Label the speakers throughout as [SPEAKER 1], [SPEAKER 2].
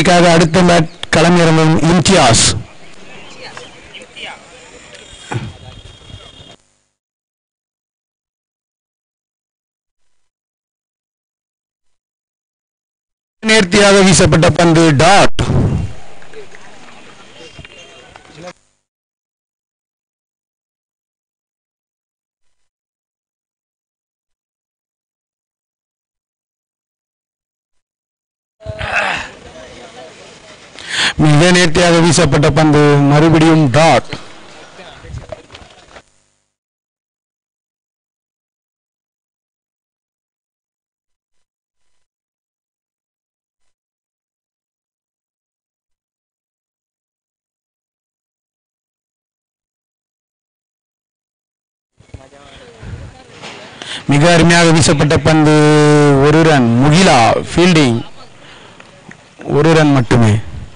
[SPEAKER 1] அணிக்காக அடுத்த பேட் களமிறங்கும் இம்தியாஸ். நேர்த்தியாக வீசப்பட்ட பந்து டாட். மிக நேர்த்தியாக வீசப்பட்ட பந்து மறுபடியும் டாட். மிக அருமையாக வீசப்பட்ட பந்து ஒரு ரன். முகிலா ஃபீல்டிங், ஒரு ரன் மட்டுமே.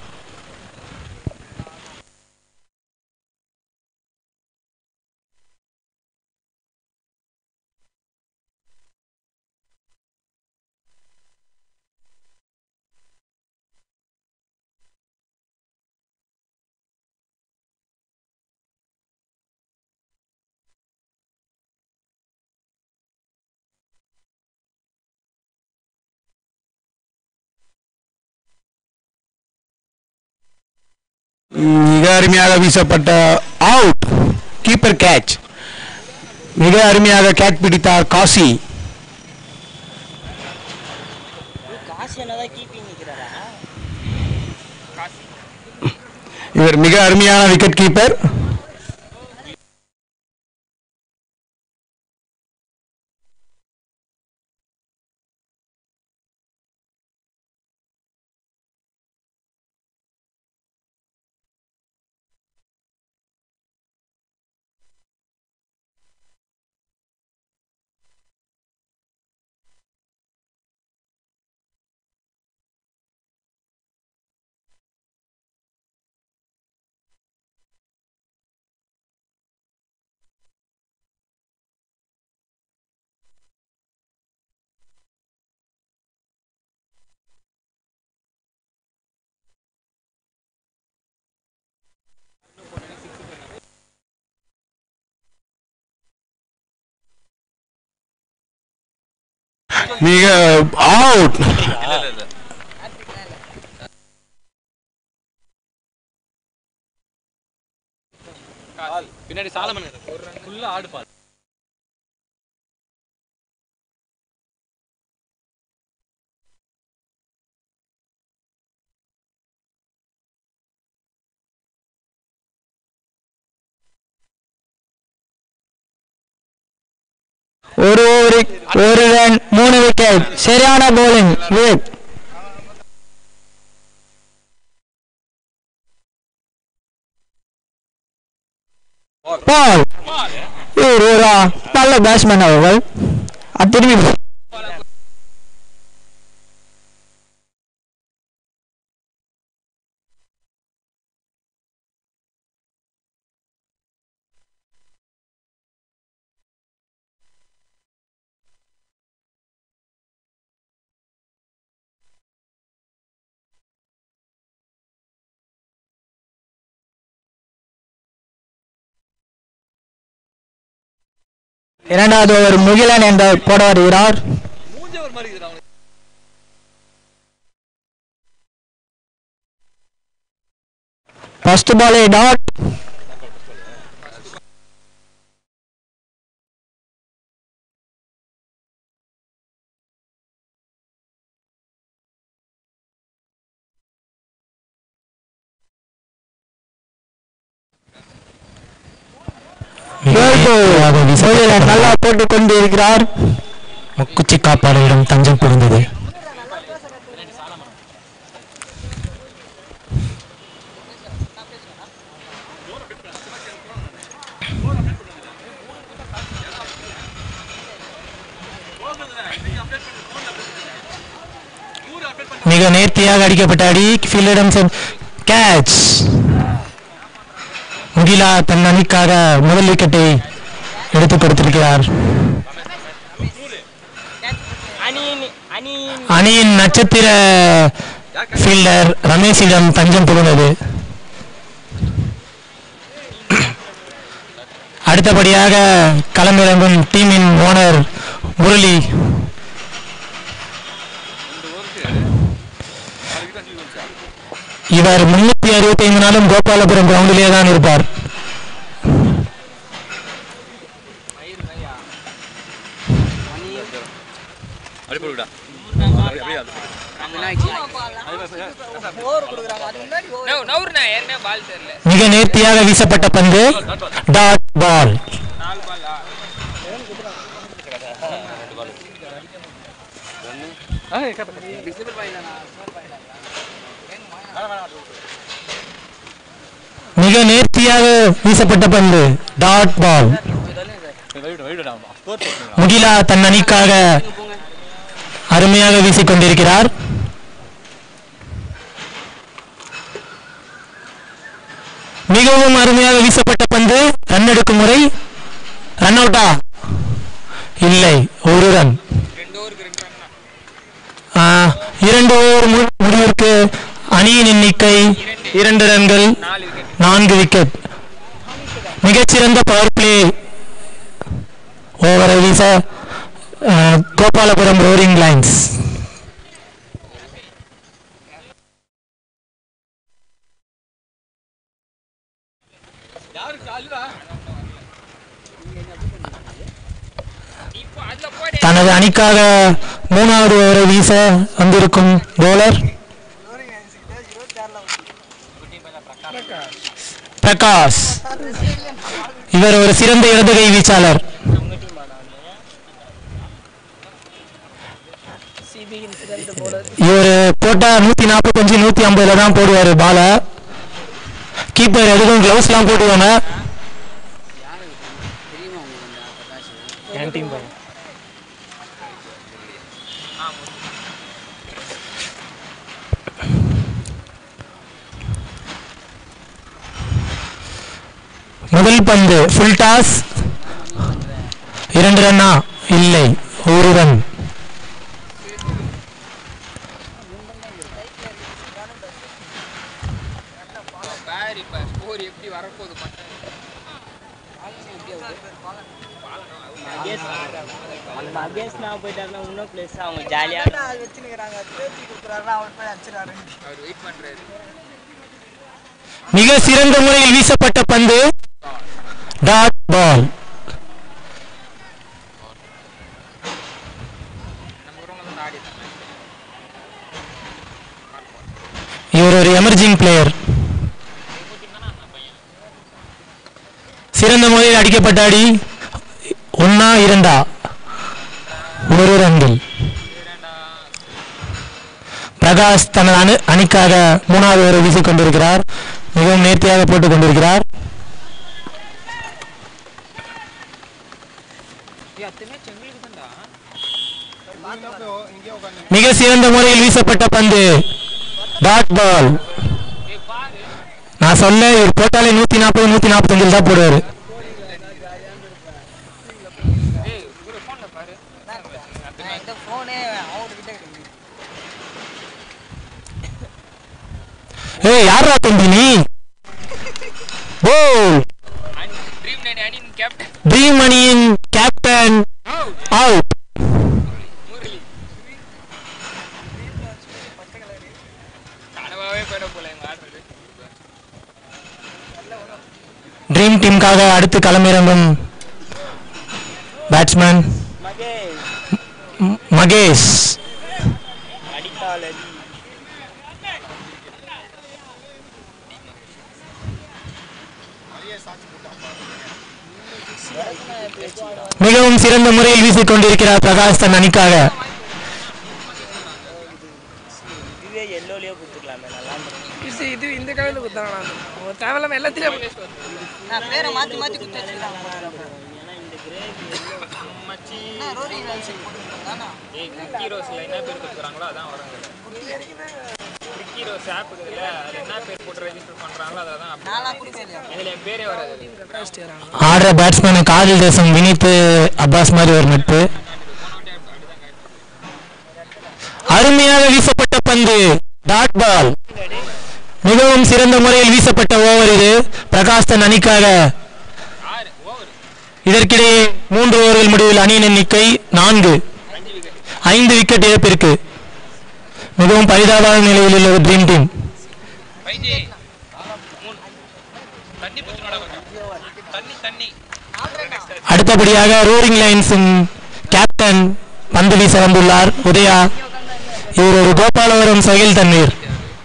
[SPEAKER 1] மிக அருமையாக வீசப்பட்ட அவுட். Keeper catch. மிக அருமையாக கேட்ச் பிடித்தார் காசி. இவர் மிக அருமையான விக்கெட் கீப்பர். மிக அவுட்.
[SPEAKER 2] பின்னாடி சாலமன் ஃபுல்லா ஆடு பால்.
[SPEAKER 3] ஒரு ரன் 3 விக்கெட். சரியான போலிங். பால். நல்ல பேட்ஸ்மேன் அவர்கள். திரும்பி இரண்டாவது ஓவர் முகிலன் என்ற போட வருகிறார். ஃபர்ஸ்ட் பாலே டாட். நல்லா போட்டுக் கொண்டு இருக்கிறார்.
[SPEAKER 1] முக்குச்சி காப்பாளரிடம் தஞ்சம் புரிந்தது. மிக நேர்த்தியாக அடிக்கப்பட்ட அடி. ஃபீல்டிடம் கேட்ச். முகிலா தன் அணிக்காக முதல் விக்கெட்டை எடுத்துக் கொடுத்திருக்கிறார். அணியின் நட்சத்திர ஃபீல்டர் ரமேஷிடம் தஞ்சம் புகுந்தது. அடுத்தபடியாக களமிறங்கும் டீமின் ஓனர் முரளி. இவர் 365 நாளும் கோபாலபுரம் கிரவுண்டிலே தான் இருப்பார். மிக நேர்த்தியாக வீசப்பட்ட பந்து டாட் பால். மிக நேர்த்தியாக வீசப்பட்ட பந்து டாட் பால். முகிலா தன் அணிக்காக அருமையாக வீசிக்கொண்டிருக்கிறார். மிகவும் அருமையாக வீசப்பட்ட பந்து ரன் எடுக்கும் முறை. ரன் அவுட்டா? இல்லை, ஒரு ரன். 2 ஓவர் முடிவிற்கு அணியின் எண்ணிக்கை 2 ரன்கள், 4 விக்கெட். மிகச்சிறந்த பவர் பிளே ஓவரை வீச கோபாலபுரம் ரோரிங் லைன்ஸ். தனது அணிக்காக 3வது ஓவரை வீச வந்திருக்கும் போலர் பிரகாஷ். இவர் ஒரு சிறந்த இடதுகை வீச்சாளர். இவர் போட்டா 145 150 தான் போடுவாரு பால. கீப்பர் எதுவும் கிளவுஸ் எல்லாம் போட்டுவாங்க. முதல் பந்து ஃபுல் டாஸ். 2 ரன்னா? இல்லை, 1 ரன். மிக சிறந்த முறையில் வீசப்பட்ட பந்து டாட் பால். இவர் ஒரு எமர்ஜிங் பிளேயர். சிறந்த முறையில் அடிக்கப்பட்ட அடி 1 2 1 ரன்கள். பிரகாஷ் தனது அணிக்காக 3வது ஓவர் வீசிக் கொண்டிருக்கிறார். மிகவும் நேர்த்தியாக போட்டுக் கொண்டிருக்கிறார். மிக சிறந்த முறையில் வீசப்பட்ட பந்து டாட் பால். நான் சொல்ல இவர் போட்டாலே 140 145 தான் போடுவாரு. ஏய், யாரா தம்பி நீ? ட்ரீம் அணியின் கேப்டன் அவுட். ட்ரீம் டீமுக்காக அடுத்து களமிறங்கும் பேட்ஸ்மேன் மகேஷ். மிகவும் சிறந்த முறையில் வீசிக் கொண்டிருக்கிறார் பிரகாஷ் தன் அணிக்காக. ஆடுற பேட்ஸ்மேனு காதல் தேசம் வினித் அப்பாஸ் மாதிரி ஒரு நட்பு. அருமையாக வீசப்பட்ட பந்து டாட் பால். மிகவும் சிறந்த முறையில் வீசப்பட்ட ஓவர் இது பிரகாஷ் தன் அணிக்காக. இதற்கிடையே 3 ஓவர்கள் முடிவில் அணியின் எண்ணிக்கை 4. 5 விக்கெட் இழப்பிற்கு மிகவும் பரிதாபமான நிலையில் உள்ள ட்ரீம் டீம். அடுத்தபடியாக ரோரிங் லைன்ஸின் கேப்டன் பந்து வீச வந்துள்ளார் உதயா. இவர் ஒரு கோபாலபுரம் சகில் தண்ணீர்.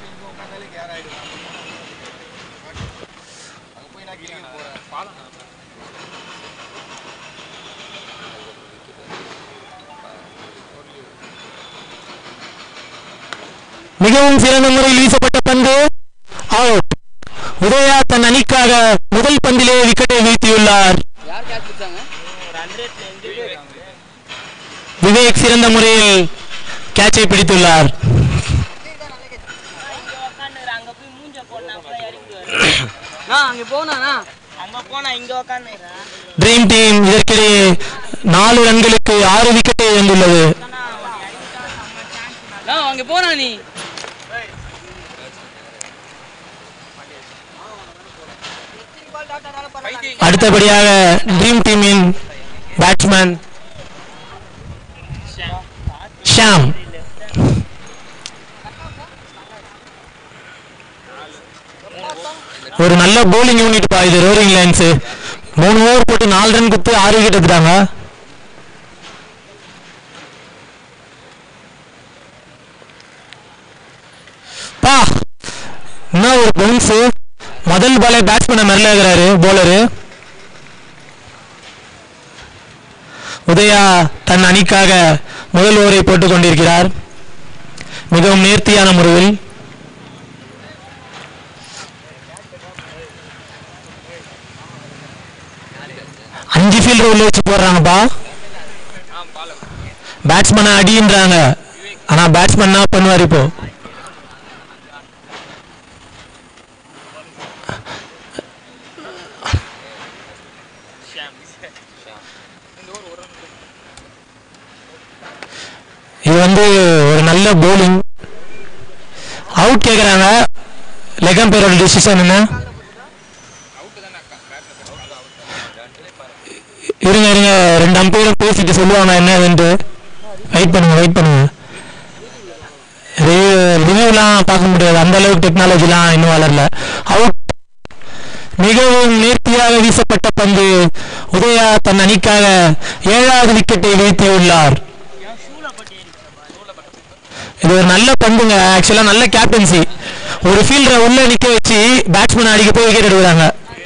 [SPEAKER 1] மிகவும் சிறந்த முறையில் வீசப்பட்ட பந்து அவுட். உதயா தன் அணிக்காக முதல் பந்திலே விக்கெட்டை வீழ்த்தியுள்ளார். விவேக் சிறந்த முறையில் கேட்சை பிடித்துள்ளார். ட்ரீம் டீம் இதற்கிடையே 4 ரன்களுக்கு 6 விக்கெட்டை இழந்துள்ளது. அடுத்தபடியாக ட்ரீம் டீமின் பேட்ஸ்மேன் ஷாம். ஒரு நல்ல போலிங் யூனிட் பா இது ரோரிங் லைன்ஸ். 3 ஓவர் போட்டு 4 ரன் குத்து 6 விக்கெட் எடுத்துட்டாங்க. பா என்ன ஒரு பவுன்ஸ். முதல் பாலை பேட்ஸ்மேனை மிரளாகிறாரு போலரு. உதயா தன் அணிக்காக முதல் ஓவரை போட்டுக் கொண்டிருக்கிறார் மிகவும் நேர்த்தியான முறையில். அஞ்சு ஃபீல்டர் உள்ள வச்சு போடுறாங்கப்பா. பேட்ஸ்மேனை அடின்றாங்க. ஆனா பேட்ஸ்மேன் என்ன பண்ணுவார் இப்போ? இது வந்து ஒரு நல்ல போலிங். அவுட் கேட்குறாங்க. லெகம் பேரோட டிசிஷன் என்ன? இருங்க இருங்க, 2 அம்பையரும் பேசிட்டு சொல்லுவாங்க என்னதுன்ட்டு. வெயிட் பண்ணுங்க. ரிவ்யூலாம் பார்க்க முடியாது, அந்த அளவுக்கு டெக்னாலஜிலாம் இன்னும் வளரல. அவுட். மிகவும் நேர்த்தியாக வீசப்பட்ட பந்து. உதயா தன் அணிக்காக 7வது விக்கெட்டை வீழ்த்தியுள்ளார். இது ஒரு நல்ல பந்துங்க. ஆக்சுவலா நல்ல கேப்டன்சி. ஒரு ஃபீல்டரை உள்ள நிக்க வச்சு பேட்ஸ்மேன் அடிக்க போய் விக்கெட் எடுக்கிறாங்க.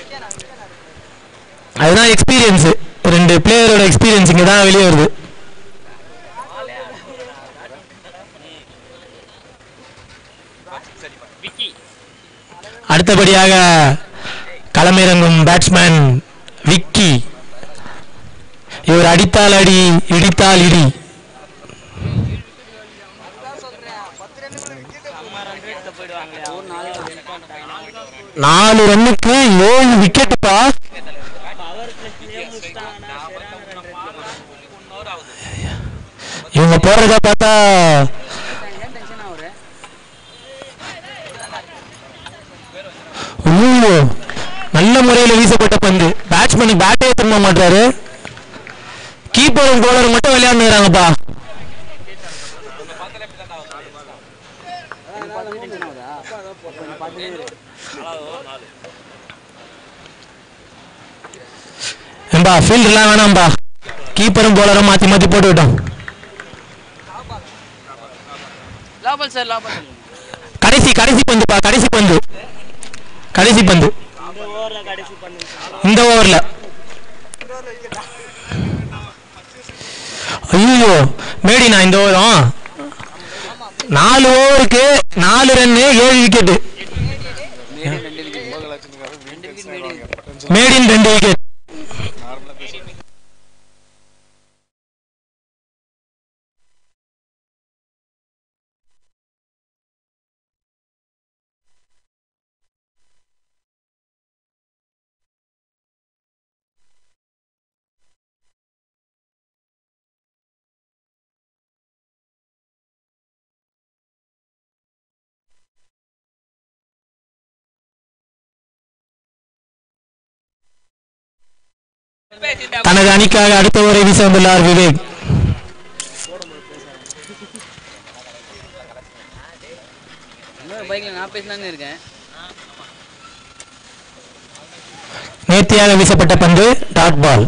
[SPEAKER 1] அதுதான் எக்ஸ்பீரியன்ஸ். 2 பிளேயரோட எக்ஸ்பீரியன்ஸ் இங்க தான் வெளியே வருது. அடுத்தபடியாக களமிறங்கும் பேட்ஸ்மேன் விக்கி. இவர் அடித்தால் அடி, இடித்தால் இடி. 4 ரன்னுக்கு 7 விக்கெட்டுப்பா. இவங்க போடுறத பார்த்தா நல்ல முறையில் வீசப்பட்ட பந்து. பேட்ஸ்மேன் பேட்டே திரும்ப மாட்டாரு. கீப்பரும் போலரும் மட்டும் விளையாடுறாங்கப்பா. ஏம்பா ஃபீல்டர்லாம் வேணாம்பா, கீப்பரும் போலரும் மாத்தி மாத்தி போட்டுக்கிட்டோம். கடைசி பந்துப்பா, கடைசி பந்து இந்த ஓவர்ல. ஐயோ மேடினா இந்த ஓவரும் 4 ஓவருக்கு 4 ரன்னு 7 விக்கெட். Maiden 2 wicket. தனது அணிக்காக அடுத்த ஓவரை வீச வந்துள்ளார் விவேக். நேர்த்தியாக வீசப்பட்ட பந்து டாட் பால்.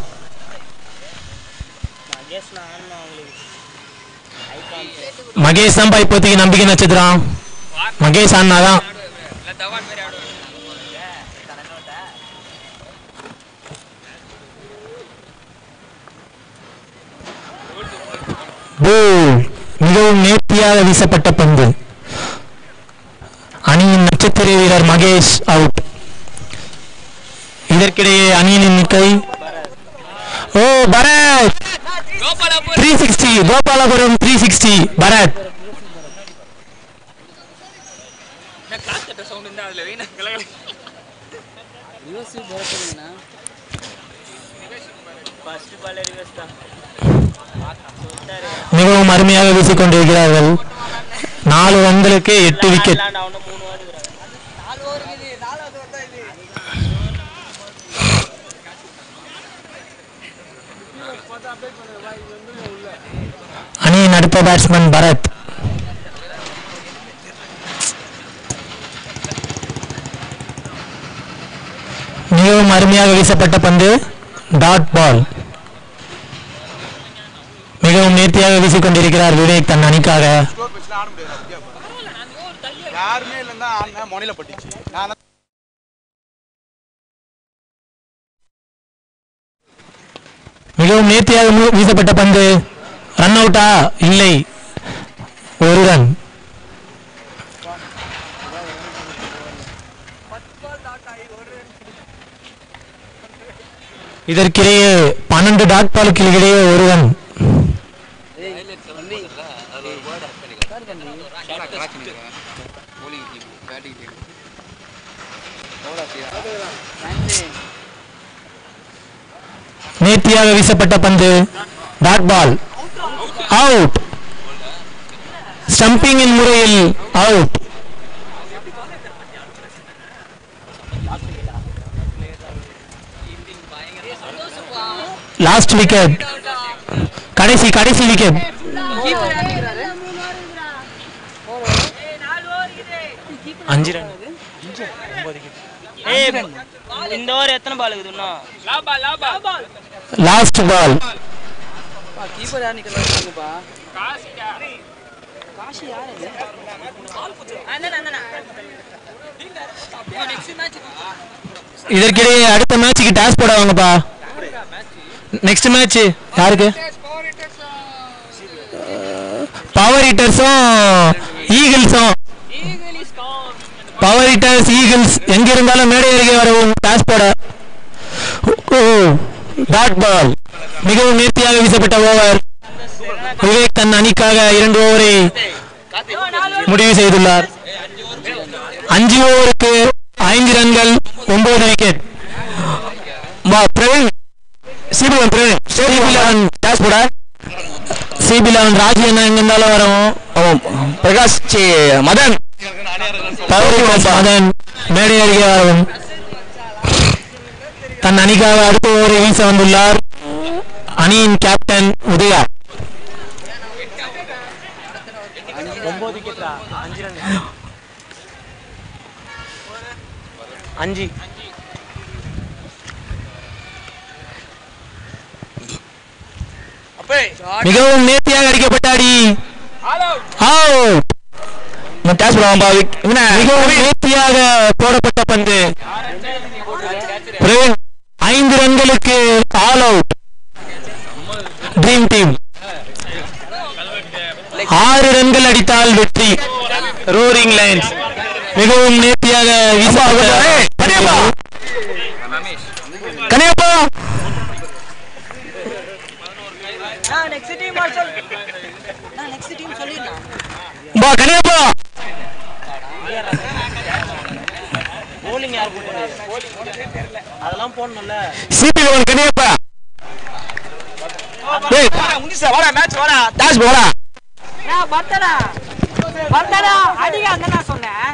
[SPEAKER 1] மகேஷ் தான் இப்போதைக்கு நம்பிக்கை நட்சத்திரம். மகேஷ் அண்ணாதான். மிகவும் நேர்த்தியாக வீசப்பட்ட பந்து. அணியின் நட்சத்திர வீரர் மகேஷ் அவுட். இதற்கிடையே அணியின் எண்ணிக்கை பரத் 360. கோபாலபுரம் 360 பரத். மிகவும் அருமையாக வீசிக்கொண்டிருக்கிறார்கள். 4 ரன்களுக்கு 8 விக்கெட். அணியின் அடுத்த பேட்ஸ்மேன் பரத். மிகவும் அருமையாக வீசப்பட்ட பந்து டாட் பால். மிகவும் நேர்த்தியாக வீசிக்கொண்டிருக்கிறார் விவேக் தன் அணிக்காக. மிகவும் நேர்த்தியாக வீசப்பட்ட பந்து ரன் அவுட்டா? இல்லை, ஒரு ரன். இதற்கிடையே 12 டாட் பாலுக்கு இடையே ஒரு ரன். நேர்த்தியாக வீசப்பட்ட பந்து டாட் பால் அவுட். ஸ்டம்பிங்கின் முறையில் அவுட். லாஸ்ட் விக்கெட், கடைசி விக்கெட். அஞ்சு ரன்.
[SPEAKER 4] இந்த ஓவர் எத்தனை பால் இருக்குதுன்னா?
[SPEAKER 1] Last ball.
[SPEAKER 4] கீப்பர் யார் நிக்கிறா? காசி யார் இது?
[SPEAKER 1] இதற்கிடையே அடுத்த மேட்சுக்கு டாஸ் போடுவாங்கப்பா. நெக்ஸ்ட் மேட்ச் யாருக்கு? பவர் ஹிட்டர்ஸும் ஈகிள்ஸும். பவர் ஹிட்டர்ஸ் ஈகிள்ஸ் எங்க இருந்தாலும் மேடை அருகே வரவும் டாஸ் போட. Dot ball. மிகவும் நேர்த்தியாக வீசப்பட்ட ஓவர். விவேக் தன் அணிக்காக 2 ஓவரை முடிவு செய்துள்ளார். 5 ஓவருக்கு 5 ரன்கள் 9 விக்கெட். பிரவீன் CB11 டாஸ் போட. CB11 ராஜி என்ன எங்க இருந்தாலும் வரும். பிரகாஷ் மதன் மதன் மேடை அருகே வரவும் தன் அணிக்காக அடுத்த ஓவரை வீச வந்துள்ளார் அணியின் கேப்டன் உதயா. 5 மிகவும் நேர்த்தியாக அடிக்கப்பட்ட அடி. மிகவும் நேர்த்தியாக போடப்பட்ட பந்து. 5 ரன்களுக்கு ஆல் அவுட். ட்ரீம் டீம் 6 ரன்கள் அடித்தால் வெற்றி. Roaring lions. மிகவும் நேர்த்தியாக கனியப்பா கனியப்பா
[SPEAKER 4] அதெல்லாம் போடணும்ல.
[SPEAKER 1] CB11 கனியப்பா
[SPEAKER 4] மேட்ச் வாடா டாஸ் போடா. நான் பத்தடா அடிங்க அந்த நான் சொன்னேன்.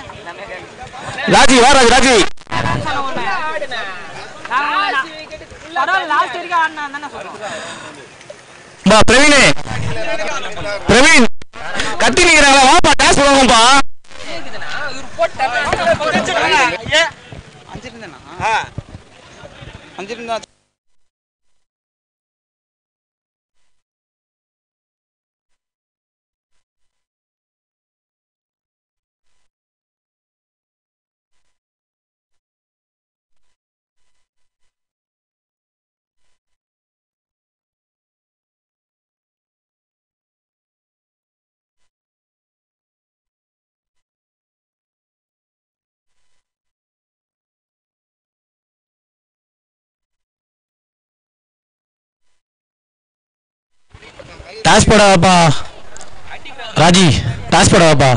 [SPEAKER 1] ராஜி வா ராஜி
[SPEAKER 4] நான் லாஸ்ட் பிரவீனே பிரவீன் கத்தி நிக்கிறாங்களா வாப்பா டாஸ் போடுவாங்கப்பா
[SPEAKER 1] டாஸ் போடாப்பா ராஜி, டாஸ் போடாப்பா.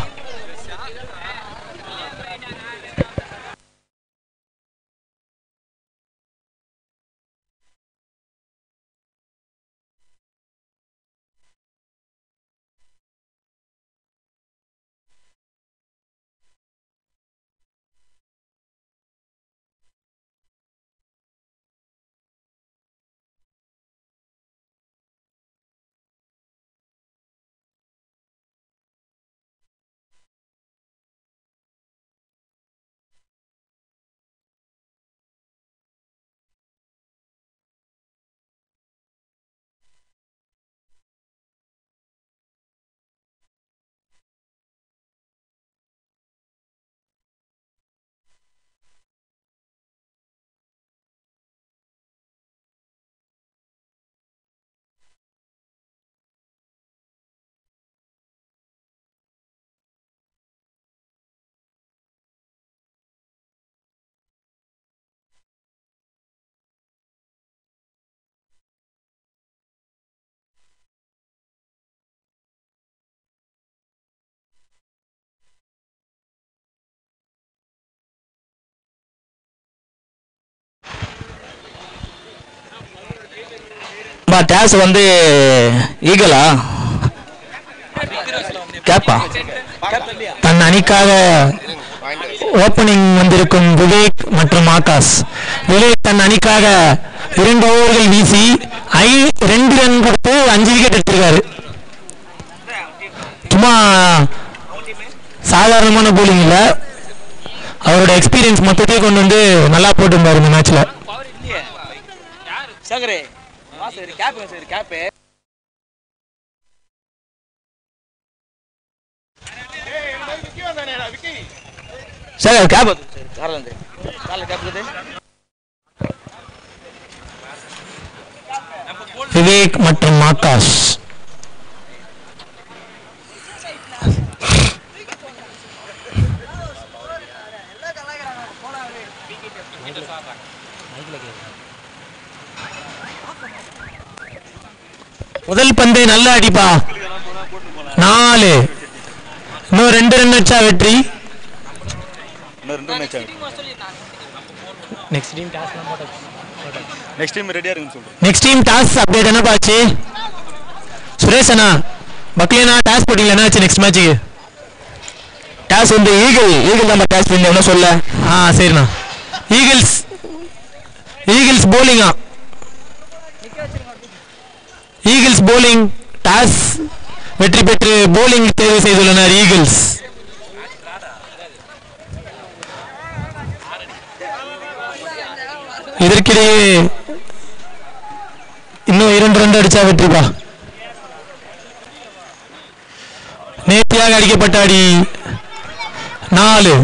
[SPEAKER 4] டாஸ் வந்து ஈகலா கேப்பா
[SPEAKER 1] தன் அணிக்காக ஓப்பனிங் வந்திருக்கும் விவேக் மற்றும் ஆகாஷ். விவேக் தன் அணிக்காக 2 ஓவர்கள் வீசி 2 ரன் கொடுத்து 5 விக்கெட் எடுத்திருக்காரு. சும்மா சாதாரணமான போலிங் இல்ல, அவரோட எக்ஸ்பீரியன்ஸ் மொத்தத்தையும் கொண்டு வந்து நல்லா போட்டிருந்தாரு இந்த மேட்ச்ல. விவேக் மற்றும் ஆகாஷ். முதல் பந்து நல்ல அடிப்பா, 4. இன்னும் 2 ரன் அடிச்சா வெற்றி. நெக்ஸ்ட் டீம் டாஸ் அப்டேட் என்ன பாச்சு சுரேஷ் அண்ணா? பக்லேனா டாஸ் போட்டீங்களா? என்ன ஆச்சு நெக்ஸ்ட் மேட்சுக்கு?
[SPEAKER 4] டாஸ் வந்து ஈகிள் நம்ம டாஸ் பண்ணி என்ன சொல்ல.
[SPEAKER 1] சரிண்ணா. ஈகிள்ஸ் போலிங்கா? ஈகிள்ஸ் போலிங் டாஸ் வெற்றி பெற்று போலிங் தேர்வு செய்துள்ளனர் ஈகிள்ஸ். இதற்கிடையே இன்னும் 2 ரன் அடிச்சா வெற்றிப்பா. நேர்த்தியாக அடிக்கப்பட்ட அடி 4.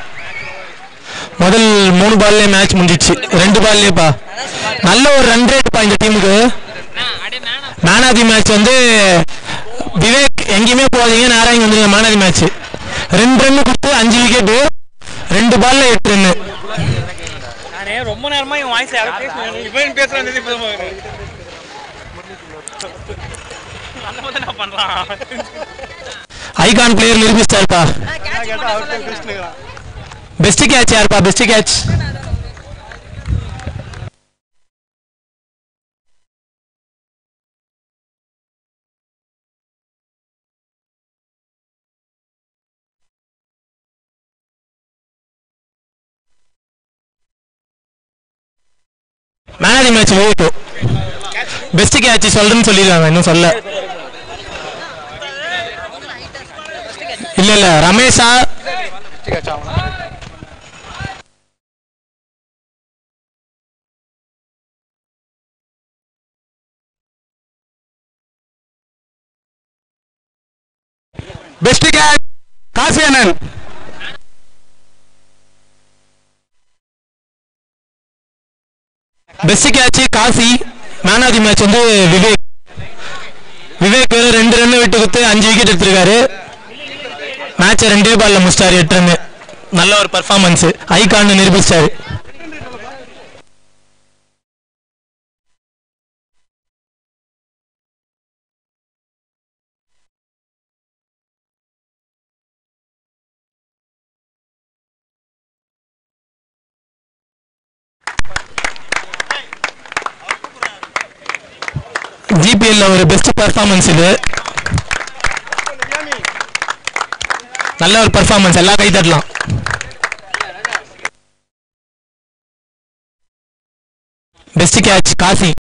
[SPEAKER 1] முதல் 3 பால்லே மேட்ச் முடிஞ்சிச்சு. 2 பால்லேப்பா நல்ல ஒரு ரன் ரேட்ப்பா இந்த டீமுக்கு. மேன் ஆஃப் தி மேட்ச் வந்து விவேக். எங்கேயுமே போகாதீங்க, நாராயண் வந்துருங்க. Man of the match 2 run கொடுத்து 5 விக்கெட்டு, 2 பால்ல 8 ரன்னு.
[SPEAKER 2] ரொம்ப நேரமா இவன் வாய்ஸ் பேசுறான்.
[SPEAKER 1] ஐகான் பிளேயர் நிரூபிச்சாருப்பா. பெஸ்ட் கேட்ச் யாருப்பா? Best catch man of the match Vivek. Best catch சொல்றேன்னு சொல்லிருக்காங்க, இன்னும் சொல்ல. இல்ல ரமேஷா
[SPEAKER 5] பெஸ்ட் கேட்ச் காசி அண்ணன்.
[SPEAKER 1] Best catch Kasi. Man of the match வந்து விவேக். விவேக் 2 ரன் விட்டு கொடுத்து 5 விக்கெட் எடுத்திருக்காரு. மேட்சை 2 பால்ல முடிச்சிட்டாரு, 8 ரன். நல்ல ஒரு பர்ஃபார்மன்ஸ், ஐகான் நிரூபிச்சாரு. ஜிபிஎல்ல ஒரு பெஸ்ட் பர்ஃபார்மன்ஸ் இது. நல்ல ஒரு பர்ஃபார்மன்ஸ், எல்லாம் கை தட்டலாம். Best catch Kashi.